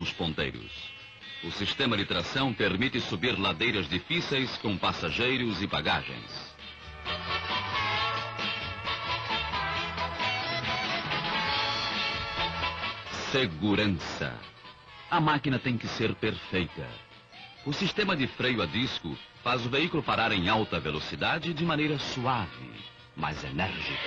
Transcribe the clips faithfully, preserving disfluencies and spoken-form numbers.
os ponteiros. O sistema de tração permite subir ladeiras difíceis com passageiros e bagagens. Segurança. A máquina tem que ser perfeita. O sistema de freio a disco faz o veículo parar em alta velocidade de maneira suave, mas enérgica.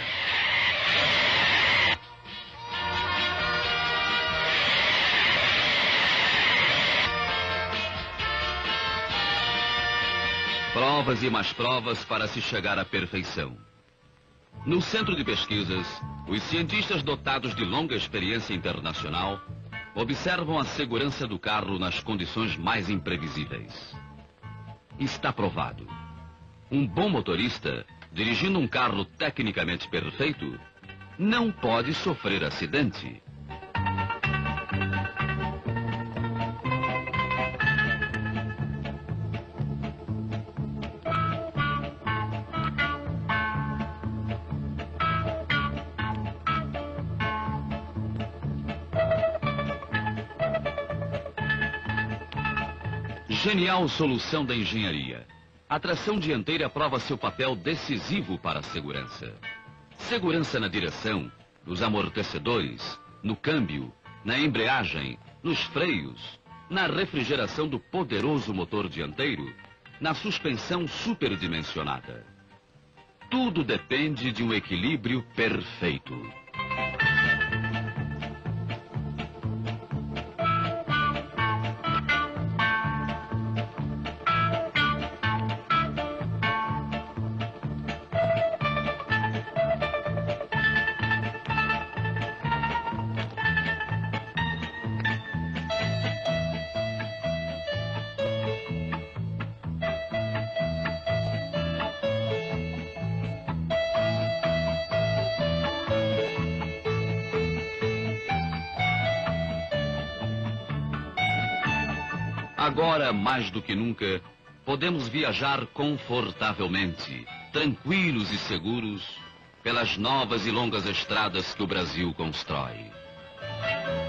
Provas e mais provas para se chegar à perfeição. No centro de pesquisas, os cientistas dotados de longa experiência internacional observam a segurança do carro nas condições mais imprevisíveis. Está provado. Um bom motorista, dirigindo um carro tecnicamente perfeito, não pode sofrer acidente. Genial solução da engenharia. A tração dianteira prova seu papel decisivo para a segurança. Segurança na direção, nos amortecedores, no câmbio, na embreagem, nos freios, na refrigeração do poderoso motor dianteiro, na suspensão superdimensionada. Tudo depende de um equilíbrio perfeito. Agora, mais do que nunca, podemos viajar confortavelmente, tranquilos e seguros, pelas novas e longas estradas que o Brasil constrói.